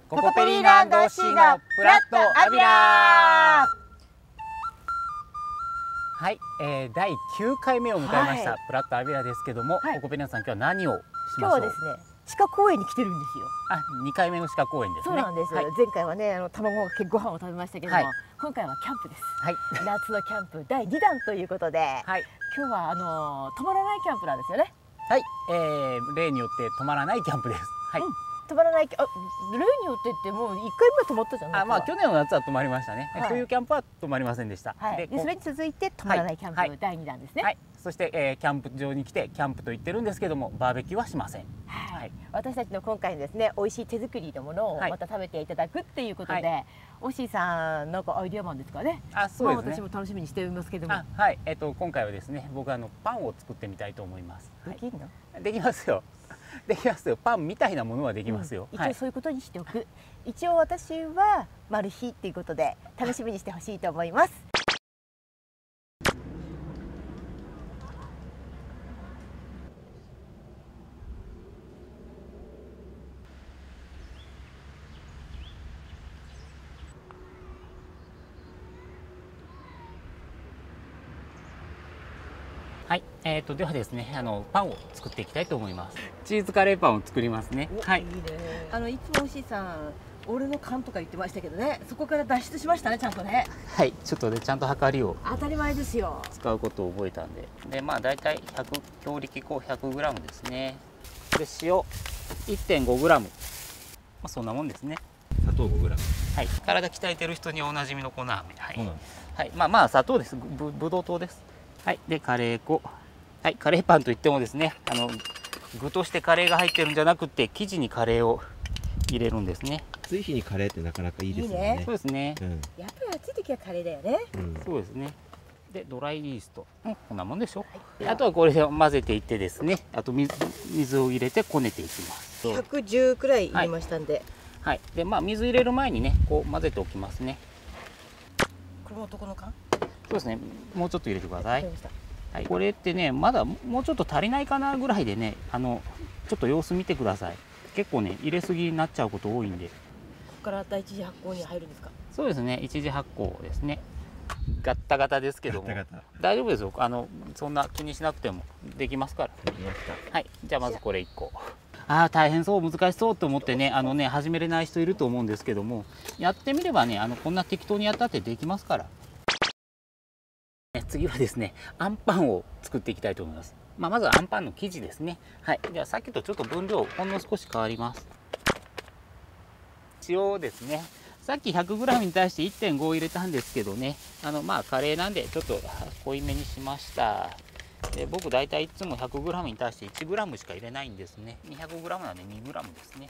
ココペリーナ&オッシーのプラットアビラー。はい、第9回目を迎えました、プラットアビラですけども、ココペリーナさん今日は何をしましょう？ 今日はですね、歯科公園に来てるんですよ。 あ、2回目の歯科公園ですね。 そうなんです。前回はね、卵かけご飯を食べましたけども、今回はキャンプです。夏のキャンプ第2弾ということで、今日は止まらないキャンプなんですよね。 はい、例によって止まらないキャンプです。はい。 止まらない、例によってってもう1回目止まったじゃないですか。 まあ去年の夏は止まりましたね。冬キャンプは止まりませんでした。 でそれに続いて止まらないキャンプ第2弾ですね。はい。 そして、キャンプ場に来てキャンプと言ってるんですけども、バーベキューはしません。 はい。私たちの今回ですね、美味しい手作りのものをまた食べていただくっていうことで、オッシーさんなんかアイデアマンですかね。そうですね。私も楽しみにしていますけども。 はい。今回はですね、僕パンを作ってみたいと思います。 できるの？ できますよ。できますよ。パンみたいなものはできますよ。 一応そういうことにしておく。一応私はマル秘っていうことで楽しみにしてほしいと思います。 はい、ではですね、パンを作っていきたいと思います。チーズカレーパンを作りますね。はい。いいね。いつもおしいさん、俺の缶とか言ってましたけどね、そこから脱出しましたね、ちゃんとね。はい、 ちょっとね、ちゃんと量りを。 当たり前ですよ。 使うことを覚えたんで、で、まあ、だいたい強力粉100グラムですね。で、塩1.5グラム。そんなもんですね。 砂糖5グラム。 はい、体鍛えてる人におなじみの粉飴。はい。はい、まあ、砂糖です。ぶどう糖です。はい、でカレー粉、はい、カレーパンといってもですね、具としてカレーが入ってるんじゃなくて生地にカレーを入れるんですね。 暑い日にカレーってなかなかいいですよね。 そうですね。 やっぱり暑い時はカレーだよね。 そうですね。でドライイースト、こんなもんでしょ。あとはこれで混ぜていってですね、あと水を入れてこねていきます。 110くらい入れましたんで、 はい。で水入れる前にね、こう混ぜておきますね。 これも男の缶？ そうですね。もうちょっと入れてください。はい、これってね、まだもうちょっと足りないかなぐらいでね、ちょっと様子見てください。結構ね、入れすぎになっちゃうこと多いんで。ここから第一次発酵に入るんですか？ そうですね、一次発酵ですね。ガッタガタですけども、大丈夫ですよ。そんな気にしなくてもできますから。はい、じゃあまずこれ1個。大変そう、難しそうと思ってね、始めれない人いると思うんですけども、やってみればね、こんな適当にやったってできますから。次はですね、あんパンを作っていきたいと思います。まずはあんパンの生地ですね。はい、ではさっきとちょっと分量ほんの少し変わります。塩ですね。さっき 100g に対して 1.5 入れたんですけどね、カレーなんでちょっと濃いめにしました。で僕大体いつも 100g に対して 1g しか入れないんですね。200g なんで 2g ですね。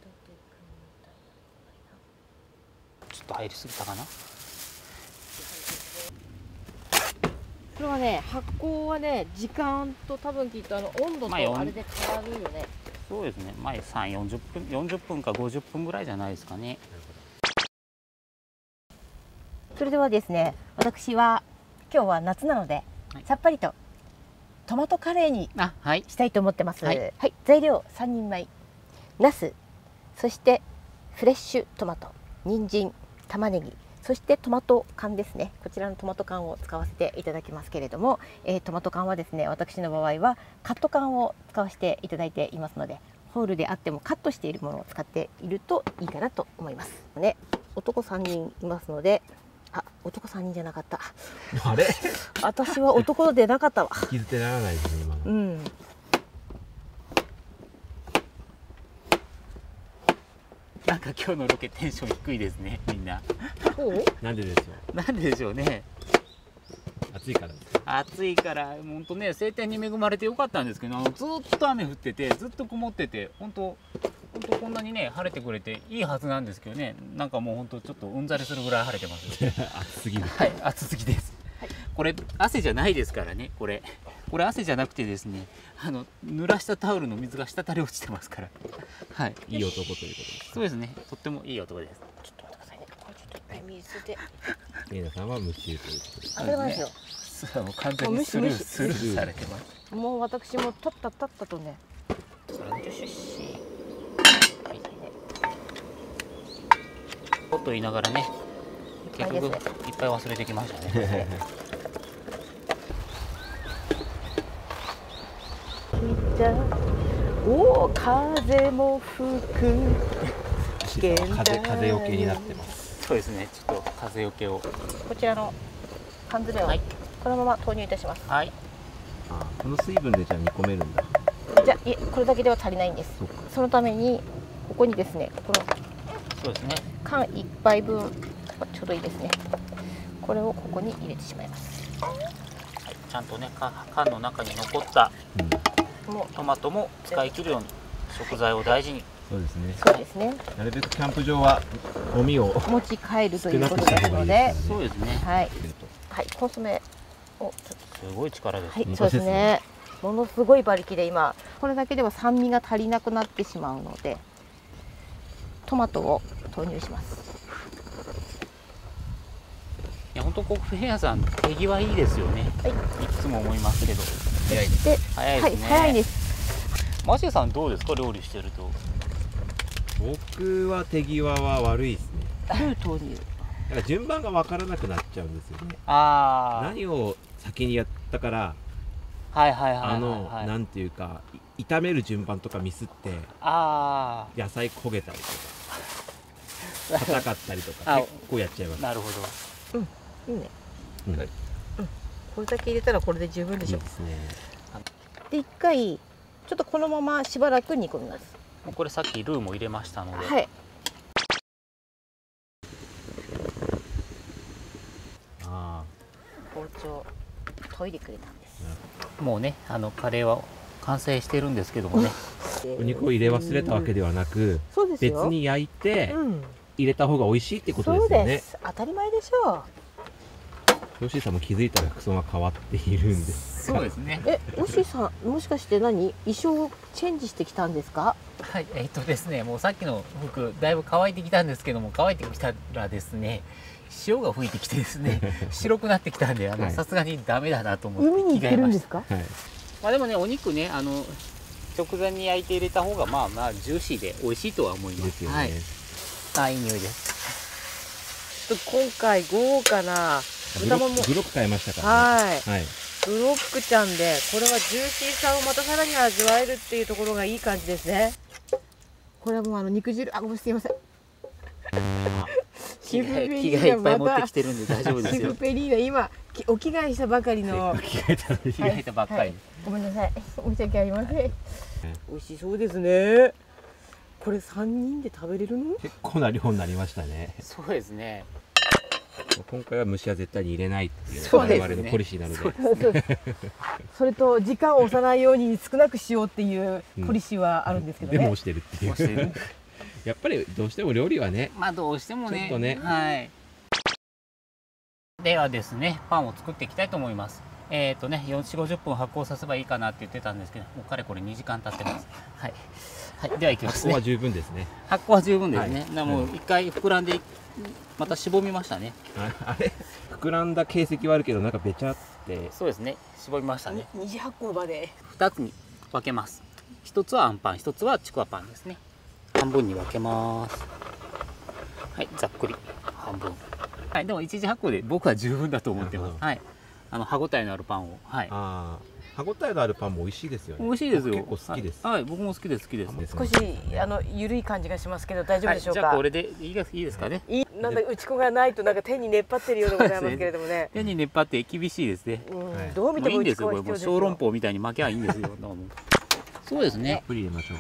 ちょっと入りすぎたかな。 これはね、発酵はね、時間と多分きっと温度とあれで変わるよね。 そうですね。40分か50分ぐらいじゃないですかね。 それではですね、私は今日は夏なので、さっぱりとトマトカレーにしたいと思ってます。材料3人前、ナス、そしてフレッシュトマト、人参、玉ねぎ。そしてトマト缶ですね。こちらのトマト缶を使わせていただきますけれども、トマト缶はですね、私の場合はカット缶を使わせていただいていますので、ホールであってもカットしているものを使っているといいかなと思います。ね、男3人いますので、男3人じゃなかった。 あれ？ 私は男でなかったわ。 気づてならないですね今の。 なんか今日のロケテンション低いですね、みんな。 なんででしょう。なんででしょうね。 暑いから。 暑いから、本当ね、晴天に恵まれてよかったんですけど、ずっと雨降ってて、ずっと曇ってて、本当こんなにね、晴れてくれていいはずなんですけどね、なんかもう本当ちょっとうんざりするぐらい晴れてます。 暑すぎる。 はい、暑すぎです。これ汗じゃないですからね、これ汗じゃなくてですね、濡らしたタオルの水が滴り落ちてますから。はい。 いい男ということです。 そうですね、とってもいい男です。 ちょっと待ってくださいね。これちょっといっぱい水で。 レイナさんは無臭ということです。 当たり前ですよ。 完全にスルーされてます。 もう私もたったとね。 こと言いながらね、結局いっぱい忘れてきましたね。 おお、風も吹く。 風よけになってます。 そうですね、ちょっと風よけを。 こちらの缶詰をこのまま投入いたします。 はい。 この水分でじゃあ煮込めるんだ。 じゃあ、いえ、これだけでは足りないんです。そのためにここにですね、このそうですね。 缶1杯分ちょうどいいですね。これをここに入れてしまいます。 はい、ちゃんとね、缶の中に残ったトマトも使い切るように食材を大事に。 そうですね。 そうですね。 なるべくキャンプ場はゴミを持ち帰るということですので、 そうですね。 はい。はい、コンソメをすごい力です。 はい、そうですね。ものすごい馬力で今これだけでは酸味が足りなくなってしまうので、トマトを投入します。 いや、本当こうフェアさん手際いいですよね。はい。いつも思いますけど。 早いですね。はい、早いです。 マシェさんどうですか、料理してると。 僕は手際は悪いですね。 投入。 だから順番が分からなくなっちゃうんですよね。何を先にやったから、なんていうか炒める順番とかミスって、野菜焦げたりとか、硬かったりとか結構やっちゃいます。 なるほど。 いいね。これだけ入れたらこれで十分でしょ。で、一回ちょっとこのまましばらく煮込みます。 これさっきルーも入れましたので。 はい。包丁研いでくれたんです。 もうね、カレーは完成してるんですけどもね。 お肉を入れ忘れたわけではなく、別に焼いて入れた方が美味しいってことですよね。 当たり前でしょう。 ヨッシーさんも気づいたら服装が変わっているんです。 そうですね。 ヨッシーさん、もしかして衣装をチェンジしてきたんですか？ はい、ですね、もうさっきの服だいぶ乾いてきたんですけども、乾いてきたらですね、潮が吹いてきてですね、白くなってきたんで、さすがにダメだなと思って海に行ってるんですか？ まあでもね、お肉ね、直前に焼いて入れた方がまあジューシーで美味しいとは思います。はい。いい匂いです。 今回豪華な豚ももブロック買いましたからね。 はい。ブロックちゃんで、これはジューシーさをまたさらに味わえるっていうところがいい感じですね。これはもう肉汁、ごめんなさいません。 着替えいっぱい持ってきてるんで大丈夫ですよ。 シフペリーナ今お着替えしたばかりの。 着替えたばっかり。 ごめんなさい。申し訳ありません。美味しそうですね。これ3人で食べれるの？ 結構な量になりましたね。 そうですね。 今回は虫は絶対に入れないっていう我々のポリシーなので、 それと時間を押さないように少なくしようっていうポリシーはあるんですけどね。 でも押してるっていう。やっぱりどうしても料理はね、 まあどうしてもね、 ちょっとね、 はい。ではですね、パンを作っていきたいと思います。4、50分発酵させばいいかなって言ってたんですけど、もうかれこれ2時間経ってます。はい。はい、ではいきますね。 発酵は十分ですね。 発酵は十分ですね。もう一回膨らんでまたしぼみましたね。 あれ膨らんだ形跡はあるけど、なんかべちゃって。 そうですね、しぼみましたね。 二次発酵まで 2つに分けます。1つはあんパン、1つはちくわパンですね。半分に分けます。はい、ざっくり半分。はい、でも一次発酵で僕は十分だと思ってます。はい、歯ごたえのあるパンを。はい。 歯ごたえのあるパンも美味しいですよね。 美味しいですよ。 結構好きです。 はい、僕も好きです。好きです。 少し緩い感じがしますけど大丈夫でしょうか。 じゃあこれでいいですかね。 なんだ打ち粉がないとなんか手に熱張ってるようでございますけれどもね。 手に熱張って厳しいですね。 どう見てもいいんですよ。これもう小籠包みたいに巻きゃいいんですよ。そうですね。 たっぷり入れましょう。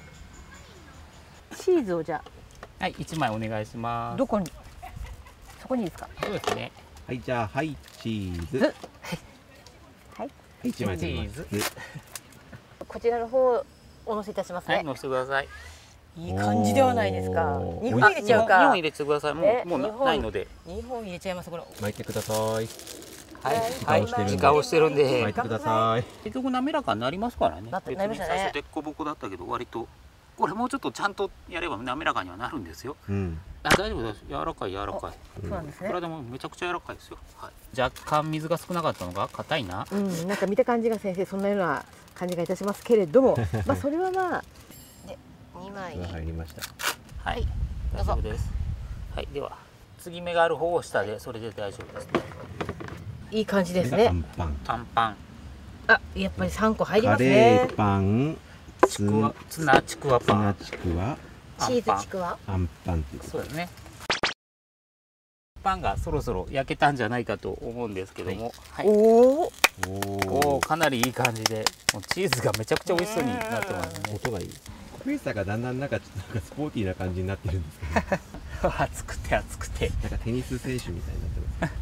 チーズをじゃあ。はい、1枚お願いします。 どこに？そこにですか？ そうですね。 はい、じゃあチーズ。 はい。 1枚チーズ。 こちらの方をお乗せいたしますね。 はい、乗せてください。 いい感じではないですか。2本入れちゃうか。 2本入れてください。もうないので。 2本入れちゃいます。これ。 巻いてください。 はい、時間をしてるんで。 巻いてください。 結局滑らかになりますからね。 別に最初でっこぼこだったけど、割とこれもうちょっとちゃんとやれば滑らかにはなるんですよ。大丈夫です。柔らかい。 そうなんですね。 これでもめちゃくちゃ柔らかいですよ。若干水が少なかったのが硬いな。 なんか見た感じが先生そんなような感じがいたしますけれども、まあそれはまあで2枚入りました。 はい、大丈夫です。 はい、では継ぎ目がある方を下で、それで大丈夫ですね。 いい感じですね。 あんパン。 あんパン。 あ、やっぱり3個入りますカレね。 ーパン、 ツナちくわパン、 ツナちくわ、 チーズちくわ、 あんパンっていうこと。 そうですね。パンがそろそろ焼けたんじゃないかと思うんですけども、はい、 おお、かなりいい感じで、もうチーズがめちゃくちゃ美味しそうになってますね。 音がいい。クエスタがだんだんなんかスポーティーな感じになってるんですけど熱くて熱くて、 なんかテニス選手みたいになって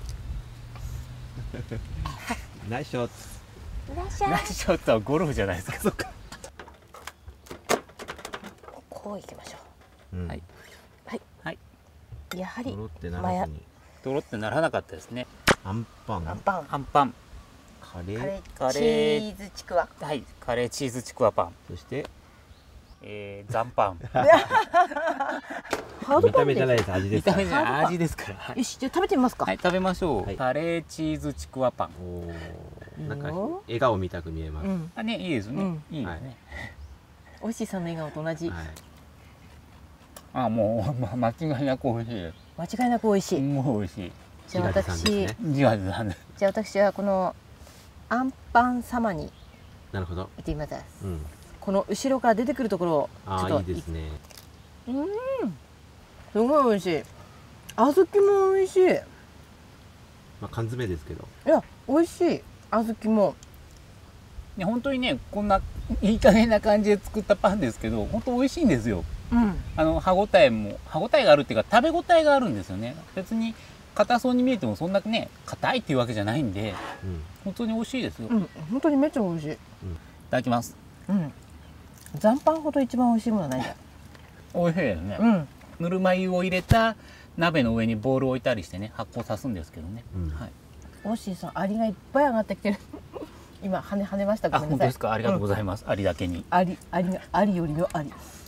ますナイスショット。 ナイスショットはゴルフじゃないですか。そっか。 こういきましょう。 はいはいはい。 やはりドロってならずに、 ドロってならなかったですね。 あんパン、 あんパン、 あんパン、 カレー、 チーズちくわ、 はい、カレーチーズちくわパン、 そして残パン。 見た目じゃないです、味です。 見た目じゃない、味ですから。 よし、じゃあ食べてみますか。 はい、食べましょう。 はい、 カレーチーズちくわパン。 おお、なんか笑顔見たく見えます。 あ、ね、いいですね。いいですね。 おいしいさんの笑顔と同じ。 あ、もう間違いなく美味しい。 間違いなく美味しい。 もう美味しい。 じゃあ私、 じゃあ私はこのあんパン様になるほど。 行ってみます。この後ろから出てくるところをちょっと、 いいですね。 すごい美味しい。小豆も美味しい。 まあ缶詰ですけど。 いや、美味しい。小豆も。 ね、本当にね、こんないい加減な感じで作ったパンですけど、本当美味しいんですよ。歯ごたえがあるっていうか、食べ応えがあるんですよね。別に硬そうに見えてもそんなね硬いっていうわけじゃないんで、本当に美味しいですよ。 本当にめっちゃ美味しい。いただきます。 残パンほど一番美味しいものはないんだ。 美味しいですね。ぬるま湯を入れた鍋の上にボウルを置いたりしてね、発酵さすんですけどね。はい。 オッシーさん、アリがいっぱい上がってきてる。今跳ねました。ごめんなさい。 あ、本当ですか。ありがとうございます。アリだけに。 アリよりのアリ。